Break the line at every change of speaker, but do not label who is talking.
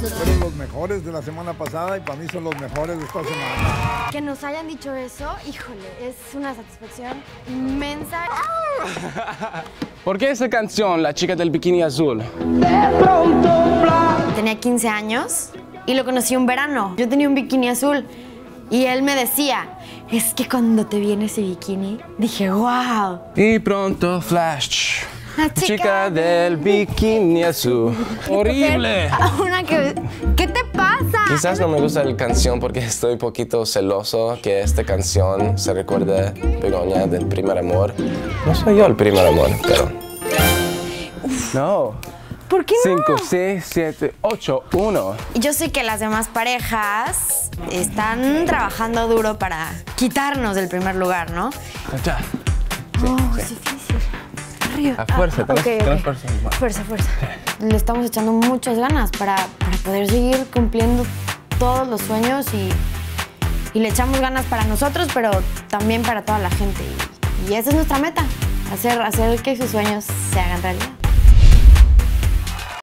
Fueron los mejores de la semana pasada y para mí son los mejores de esta semana.
Que nos hayan dicho eso, híjole, es una satisfacción inmensa.
¿Por qué esa canción, La chica del bikini azul?
Tenía 15 años y lo conocí un verano. Yo tenía un bikini azul y él me decía, es que cuando te vi en ese bikini, dije, wow.
Y pronto, flash.
La
Chica del bikini azul. ¡Horrible!
¿Qué te pasa?
Quizás no me gusta la canción porque estoy un poquito celoso que esta canción se recuerde, Begoña, del primer amor. No soy yo el primer amor, pero...
No.
¿Por qué no?
5, 6, 7, 8, 1.
Y yo sé que las demás parejas están trabajando duro para quitarnos del primer lugar, ¿no?
Ya.
Es difícil. Arriba.
A fuerza, tenés fuerza.
Fuerza. Le estamos echando muchas ganas para poder seguir cumpliendo todos los sueños y le echamos ganas para nosotros, pero también para toda la gente. Y esa es nuestra meta, hacer que sus sueños se hagan realidad.